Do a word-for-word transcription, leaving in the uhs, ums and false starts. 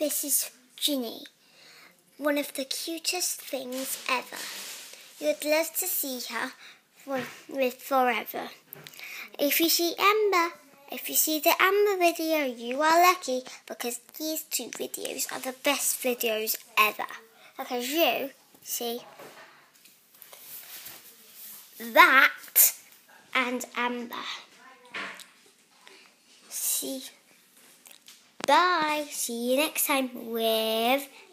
This is Ginny, one of the cutest things ever. You'd love to see her for, live forever. If you see Amber, if you see the Amber video, you are lucky because these two videos are the best videos ever. Because you see that and Amber. See, bye. See you next time with